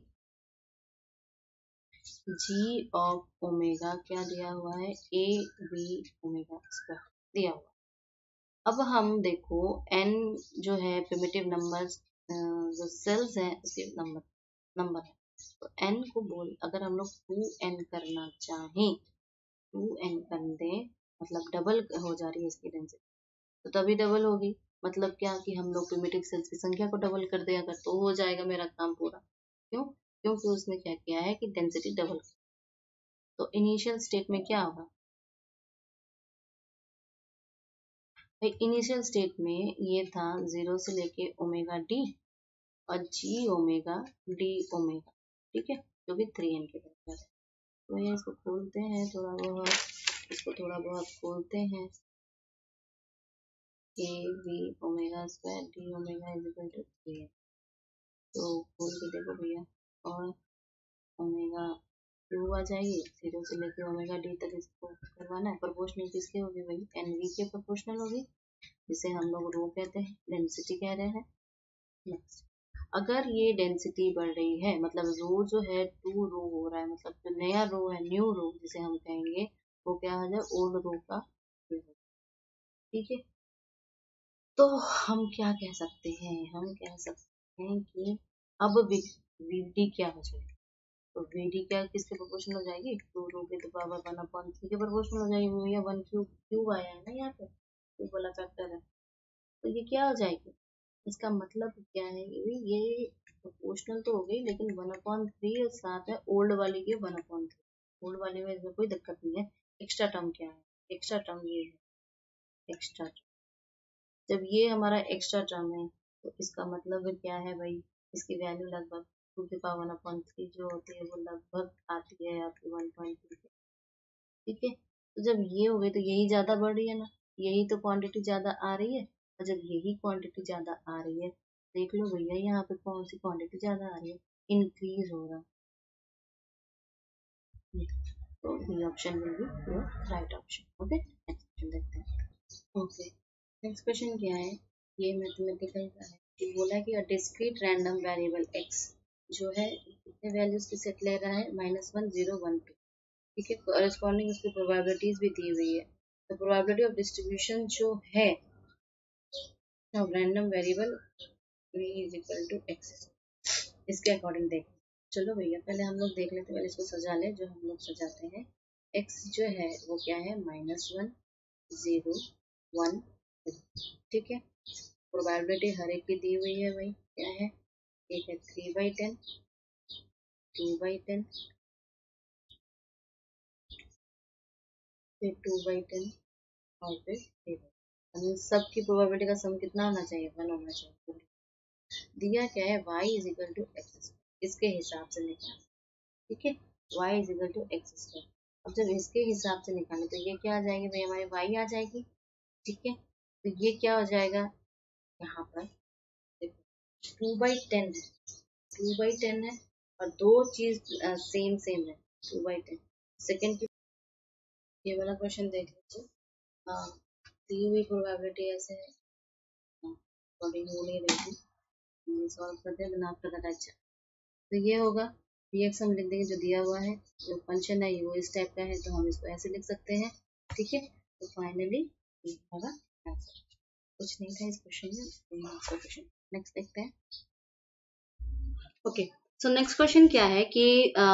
g ऑफ ओमेगा क्या दिया हुआ है, a v ओमेगा स्क्वायर दिया हुआ है। अब हम देखो n जो है प्रिमिटिव नंबर्स जो सेल्स हैं उसके नंबर है। तो n को बोल अगर हम लोग 2n करना चाहें, 2n कर दें मतलब डबल हो जा रही है इसकी डेंसिटी, तो तभी डबल होगी। मतलब क्या कि हम लोग प्रिमिटिव सेल्स की संख्या को डबल कर दें अगर, तो हो जाएगा मेरा काम पूरा। क्यों? क्योंकि उसने क्या किया है कि डेंसिटी डबल। तो इनिशियल स्टेट में क्या होगा भाई, इनिशियल स्टेट में ये था 0 से लेके ओमेगा डी और जी ओमेगा डी ओमेगा। ठीक है, जो भी 3n के बराबर है। तो ये इसको खोलते हैं थोड़ा बहुत, इसको थोड़ा बहुत खोलते हैं, a v omega square d omega is equal to 3n। तो खोल के देखो भैया, और ओमेगा 2 आ जाएगी, 0 से लेके ओमेगा डी तक इसको करवाना है। प्रोपोर्शनल किसके होगी भाई, एन वी के प्रोपोर्शनल होगी, जिसे हम लोग रो कहते हैं, डेंसिटी कह रहे हैं। नेक्स्ट, अगर ये डेंसिटी बढ़ रही है मतलब रो जो है 2 रो हो रहा है, मतलब जो नया रो है, न्यू रो जिसे हम कहेंगे, वो क्या हो जाए ओल्ड रो का। ठीक है, तो हम क्या कह सकते हैं, हम कह सकते हैं कि अब वीडी क्या हो जाएगी, तो वीडी क्या किसके प्रोपोर्शनल हो जाएगी, 2 रो के तो पावर 1/3 के प्रोपोर्शनल हो जाएगी। भैया 1 क्यूब क्यूब आया है ना यहाँ पे, क्यूब वाला फैक्टर है, तो ये क्या हो जाएगी। इसका मतलब क्या है कि ये प्रोपोर्शनल तो हो गई, लेकिन 1/3 और साथ है ओल्ड वाली के 1/3। ओल्ड वाली में इसमें कोई दिक्कत नहीं है। एक्स्ट्रा टर्म क्या है, एक्स्ट्रा टर्म ये है एक्स्ट्रा। जब ये हमारा एक्स्ट्रा टर्म है तो इसका मतलब क्या है भाई, इसकी वैल्यू लगभग 2 की पावर 1/3 जो होती है वो लगभग आती है आपकी 1.3। ठीक है, तो जब ये हो गई तो यही ज्यादा बढ़ रही है ना, यही तो क्वांटिटी ज्यादा आ रही है। और जब यही क्वांटिटी ज्यादा आ रही है, देख लो भैया यहाँ पे कौन सी क्वांटिटी ज्यादा आ रही है, इंक्रीज हो रहा है। तो B option will be your right option. Okay, next question देखते हैं। ओके, नेक्स्ट क्वेश्चन क्या है, ये मैथमेटिकल का है कि बोला कि डिस्क्रीट रैंडम वेरिएबल x जो है कितने वैल्यूज की सेट ले रहा है, -1 0 1 2। ठीक है, कॉरेस्पॉन्डिंग उसकी प्रोबेबिलिटीज भी दी हुई है। तो प्रोबेबिलिटी ऑफ डिस्ट्रीब्यूशन जो है of random variable v is equal to x, इसके अकॉर्डिंग देख। चलो भैया पहले हम लोग देख लेते हैं, पहले इसको सजा ले जो हम लोग सजाते हैं। x जो है वो क्या है, -1 0 1 2। ठीक है, प्रोबेबिलिटी हर एक की दी हुई है भाई, क्या है, एक है 3/10, 2/10, फिर 2/10 और फिर 3/10। सबकी प्रोबेबिलिटी का सम कितना होना चाहिए, 1 होना चाहिए। दिया क्या है, y is equal to x, इसके हिसाब से निकाल। ठीक है, y is equal to x square. अब जब इसके हिसाब से निकालें तो ये क्या आ जाएगी भाई, हमारी y आ जाएगी। ठीक है, तो ये क्या हो जाएगा यहाँ पर, देखो 2/10 है, 2/10 है, और दो चीज सेम सेम है, 2/10। सेकेंड की ये वाला क्वेश्चन देख लीजिए। दी हुई प्रोबेबिलिटी ऐसे है, अकॉर्डिंग हो नहीं रही थी, सॉल्व करते हैं बिना आपका लगा। अच्छा, तो ये होगा px हम लिख देंगे जो दिया हुआ है, जो फंक्शन है वो इस टाइप का है, तो हम इसको ऐसे लिख सकते हैं। ठीक है, तो फाइनली ये हमारा आंसर। कुछ नहीं था इस क्वेश्चन में, क्वेश्चन नेक्स्ट देखते हैं। ओके, सो नेक्स्ट क्वेश्चन क्या है कि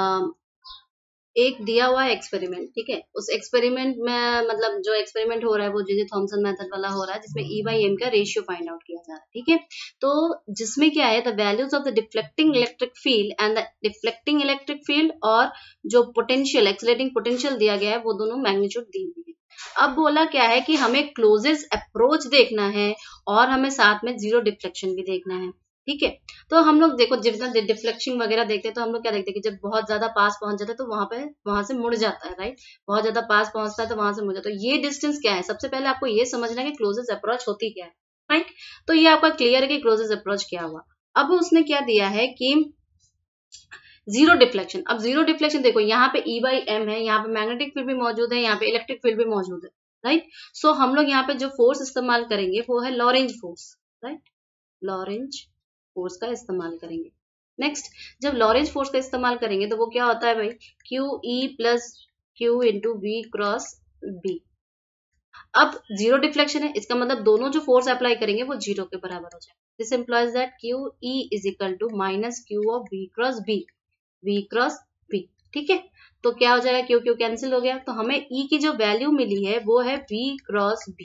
एक दिया हुआ है एक्सपेरिमेंट, ठीक है, उस एक्सपेरिमेंट में मतलब जो एक्सपेरिमेंट हो रहा है वो जे थॉमसन मेथड वाला हो रहा है, जिसमें E/m का रेशियो फाइंड आउट किया जा रहा है। ठीक है, तो जिसमें क्या है, the values of the deflecting electric field and the deflecting electric field, और जो पोटेंशियल एक्सीलरेटिंग पोटेंशियल दिया गया है वो दोनों मैग्नीट्यूड दी हुई है। अब बोला क्या है कि हमें क्लोजेस्ट अप्रोच देखना है और हमें साथ में जीरो डिफ्लेक्शन भी देखना है। ठीक है, तो हम लोग देखो जितना डिफ्लेक्शन वगैरह देखते हैं तो हम लोग क्या देखते हैं कि जब बहुत ज्यादा पास पहुंच जाता है तो वहां से मुड़ जाता है, राइट, बहुत ज्यादा पास पहुंचता है तो वहां से मुड़ जाता है। तो ये डिस्टेंस क्या है, सबसे पहले आपको ये समझना है कि क्लोजेस्ट अप्रोच होती क्या है, राइट। तो ये आपका क्लियर है कि क्लोजेस्ट अप्रोच क्या हुआ। अब उसने क्या दिया है कि जीरो डिफ्लेक्शन। अब जीरो डिफ्लेक्शन देखो, यहाँ पे E/m है, यहाँ पे मैग्नेटिक फील्ड भी मौजूद है, यहाँ पे इलेक्ट्रिक फील्ड भी मौजूद है, राइट। सो हम लोग यहाँ पे जो फोर्स इस्तेमाल करेंगे वो है Lorentz force, right, Lorentz force का इस्तेमाल करेंगे। नेक्स्ट, जब लॉरेंज फोर्स का इस्तेमाल करेंगे तो वो क्या होता है भाई, QE plus Q into V cross B। अब जीरो डिफ्लेक्शन है, इसका मतलब दोनों जो फोर्स अप्लाई करेंगे वो जीरो के बराबर हो जाए। This implies that QE is equal to minus Q of V cross B, V cross B। ठीक है, तो क्या हो जाएगा, Q Q कैंसिल हो गया, तो हमें E की जो वैल्यू मिली है वो है V क्रॉस B।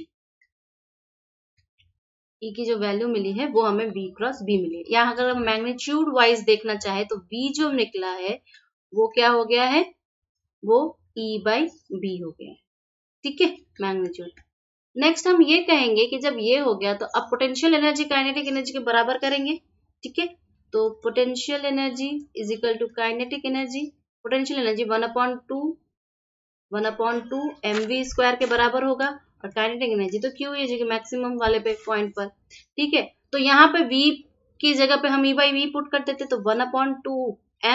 E की जो वैल्यू मिली है वो हमें V क्रॉस B मिली है। यहाँ अगर हम मैग्नीट्यूड वाइज देखना चाहे तो V जो निकला है वो क्या हो गया है, वो E/B हो गया है। ठीक है, मैग्नीट्यूड। नेक्स्ट हम ये कहेंगे कि जब ये हो गया तो अब पोटेंशियल एनर्जी काइनेटिक एनर्जी के बराबर करेंगे। ठीक है, तो potential energy is equal to kinetic energy. Potential energy 1/2 mv² के बराबर होगा, और काइनेटिक एनर्जी तो Q है जो कि मैक्सिमम वाले पे पॉइंट पर। ठीक है, तो यहाँ पे V की जगह पे हम E/V पुट कर देते तो 1/2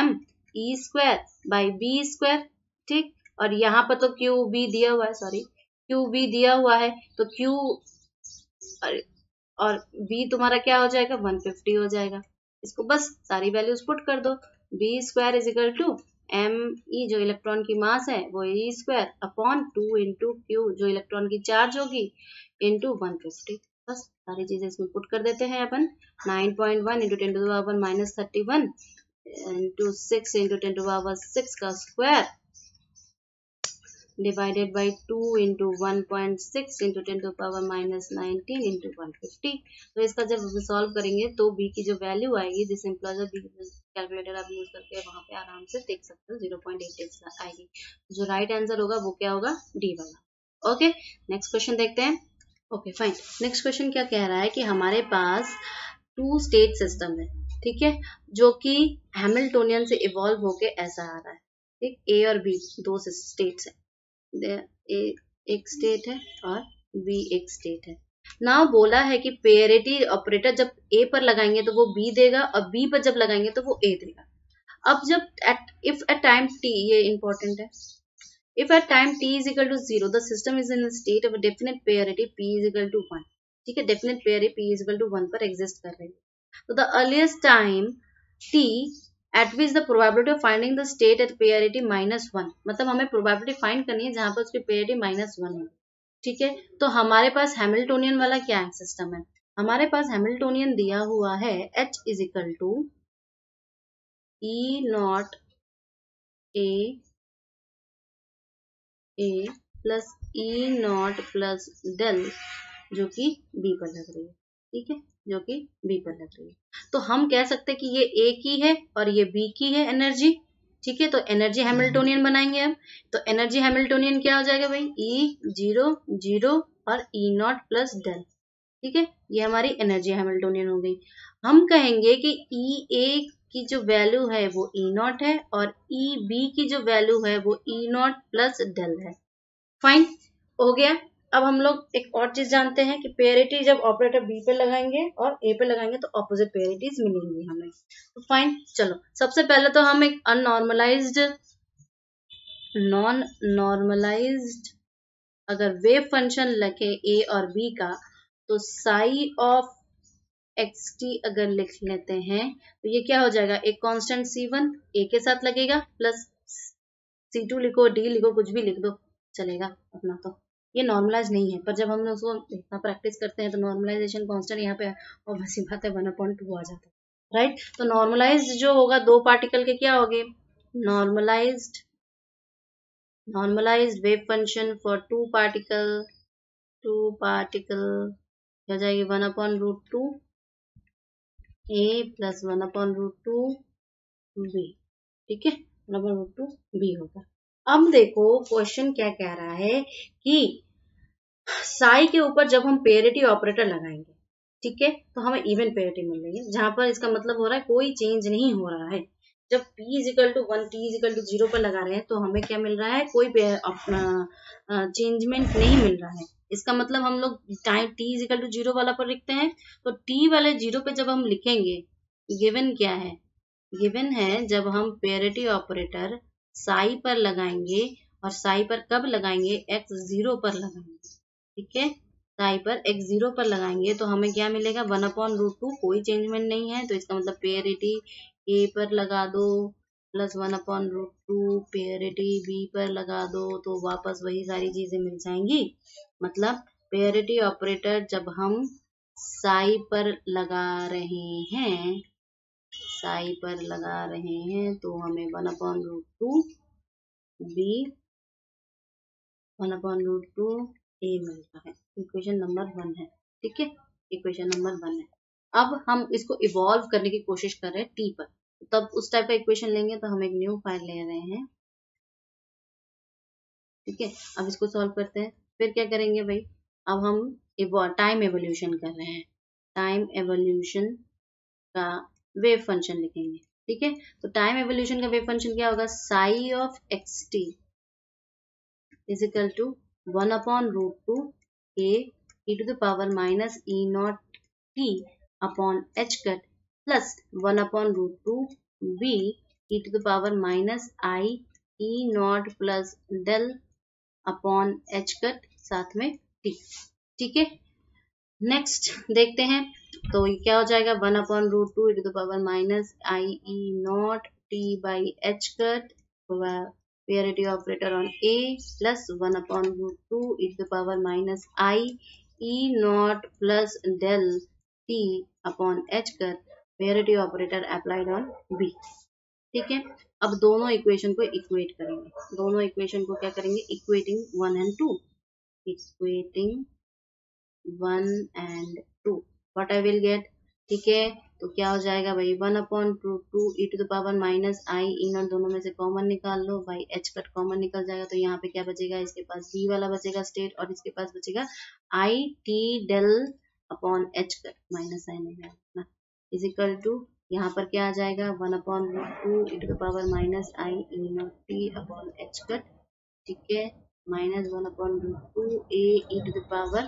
mE²/B²। ठीक, और यहाँ पर तो QB दिया हुआ है, सॉरी QB दिया हुआ है, तो Q और V तुम्हारा क्या हो जाएगा, 150 हो जाएगा। इसको बस सारी वैल्यूज पुट कर दो। B² is equal to ME जो इलेक्ट्रॉन की मास है वो E² अपॉन 2 इंटू Q जो इलेक्ट्रॉन की चार्ज होगी इंटू 150। बस सारी चीजें इसमें पुट कर देते हैं अपन। 9.1 into 10 to the power minus 31 into 6 into 10 to the power 6 का square divided by 2 into 1.6 into 10 to power minus 19 into 150। तो इसका जब सॉल्व करेंगे तो B की जो वैल्यू आएगी, दिस इम्प्लॉइज कैलकुलेटर आप यूज करके वहां पे आराम से देख सकते हो, 0.86 आएगी। जो राइट आंसर होगा वो क्या होगा, D वाला। ओके, नेक्स्ट क्वेश्चन देखते हैं। ओके फाइन, नेक्स्ट क्वेश्चन क्या कह रहा है कि हमारे पास 2 स्टेट सिस्टम है, ठीक है, जो कि हैमिल्टोनियन से इवॉल्व होके ऐसा आ रहा है। ठीक, A और B दो स्टेट्स है, एक स्टेट है और B एक स्टेट है। नाउ बोला है कि पेरिटी ऑपरेटर जब A पर लगाएंगे तो वो B देगा, और B पर जब लगाएंगे तो वो A देगा। अब जब इफ एट टाइम t, ये इंपॉर्टेंट है, if at time t is equal to 0 the system is in a state of a definite parity p is equal to 1। ठीक है, definite parity p is equal to 1 पर exist कर रही है। तो the earliest time t at which the probability of finding the state at parity -1, मतलब हमें probability find करनी है जहां पर उसकी parity -1 है। ठीक है, तो हमारे पास हैमिल्टोनियन वाला क्या सिस्टम है, हमारे पास हैमिल्टोनियन दिया हुआ है h is equal to E0 a plus E0 plus del जो कि B पर लग रही है। ठीक है, जो कि B पर लग रही है। तो हम कह सकते हैं कि ये A की है और ये B की है एनर्जी। ठीक है, तो एनर्जी हैमिल्टोनियन बनाएंगे हम। तो एनर्जी हैमिल्टोनियन क्या हो जाएगा भाई, E0 0 और E0 प्लस डेल। ठीक है, ये हमारी एनर्जी हैमिल्टोनियन हो गई। हम कहेंगे कि EA की जो वैल्यू है वो E0 है और EB की जो वैल्यू है वो E0 प्लस डेल है। फाइन, हो गया। अब हम लोग एक और चीज जानते हैं कि पेरिटी जब ऑपरेटर बी पे लगाएंगे और ए पे लगाएंगे तो ऑपोजिट पेरिटीज मिलेंगी हमें। तो फाइन, चलो सबसे पहले तो हम एक नॉन नॉर्मलाइज्ड अगर वेव फंक्शन लिखे ए और बी का, तो साई ऑफ एक्स टी अगर लिख लेते हैं तो ये क्या हो जाएगा, एक कांस्टेंट C1 ए के साथ लगेगा प्लस C2 लिखो, डी लिखो, कुछ भी लिख दो चलेगा अपना। तो ये नॉर्मलाइज नहीं है, पर जब हम उसको इतना प्रैक्टिस करते हैं तो नॉर्मलाइजेशन कांस्टेंट यहाँ पे ऑब्वियसली बात है 1/2 आ जाता है, राइट। तो नॉर्मलाइज्ड जो होगा दो पार्टिकल के क्या होंगे, normalized wave function for two particle हो जाएगी 1/√2 ए प्लस 1/√2 बी, ठीक है, 1/√2 बी होगा। अब देखो क्वेश्चन क्या कह रहा है कि साई के ऊपर जब हम पेरिटी ऑपरेटर लगाएंगे, ठीक है, तो हमें इवन पेरिटी मिल रही है, जहां पर इसका मतलब हो रहा है कोई चेंज नहीं हो रहा है। जब P = 1 T = 0 पर लगा रहे हैं तो हमें क्या मिल रहा है, कोई चेंजमेंट नहीं मिल रहा है। इसका मतलब हम लोग टाइम T = 0 वाला पर लिखते हैं, तो T वाले 0 पे जब हम लिखेंगे, गिवन क्या है, गिवन है जब हम पेरिटी ऑपरेटर साई पर लगाएंगे, और साई पर कब लगाएंगे, x0 पर लगाएंगे, ठीक है, साई पर x0 पर लगाएंगे तो हमें क्या मिलेगा, 1/√2, कोई चेंजमेंट नहीं है, तो इसका मतलब पेरिटी ए पर लगा दो प्लस 1/√2, पेरिटी बी पर लगा दो तो वापस वही सारी चीजें मिल जाएंगी। मतलब पेरिटी ऑपरेटर जब हम साई पर लगा रहे हैं, तो हमें 1/√2 बी 1/√2 ए मिलता है। इक्वेशन नंबर 1 है, ठीक है, इक्वेशन नंबर 1 है। अब हम इसको इवॉल्व करने की कोशिश कर रहे हैं टी पर, तब उस टाइप का इक्वेशन लेंगे, तो हम एक न्यू फाइल ले रहे हैं, ठीक है। अब इसको सॉल्व करते हैं, फिर क्या करेंगे भाई, अब हम टाइम एवोल्यूशन कर रहे हैं, टाइम एवोल्यूशन का वेव फंक्शन लिखेंगे, ठीक है। तो टाइम एवोल्यूशन का वेव फंक्शन क्या होगा, psi of x t is equal to 1/√2 a e to the power minus e naught t upon h cut plus 1/√2 b e to the power minus I e naught plus del upon h cut साथ में t, ठीक है। Next देखते हैं, तो ये क्या हो जाएगा, 1/√2 e to the power minus I e naught t by h cut parity operator on A plus 1/√2 e to the power minus I e naught plus del t upon h कर parity operator applied on B, ठीक है। अब दोनों equation को equate करेंगे, दोनों equation को क्या करेंगे, equating 1 and 2, equating 1 and 2, what I will get, ठीक है। तो क्या हो जाएगा भाई, 1/√2 e to the power minus I e naught, दोनों में से कॉमन निकाल लो भाई, h कट कॉमन निकल जाएगा, तो यहाँ पे क्या बचेगा, इसके पास b वाला बचेगा स्टेट, और इसके पास बचेगा I t del upon h cut, minus sign है ना, इज इक्वल टू यहाँ पर क्या आ जाएगा, 1/√2 e to the power minus I e naught t upon h cut, ठीक है, minus 1/√2 a e to the power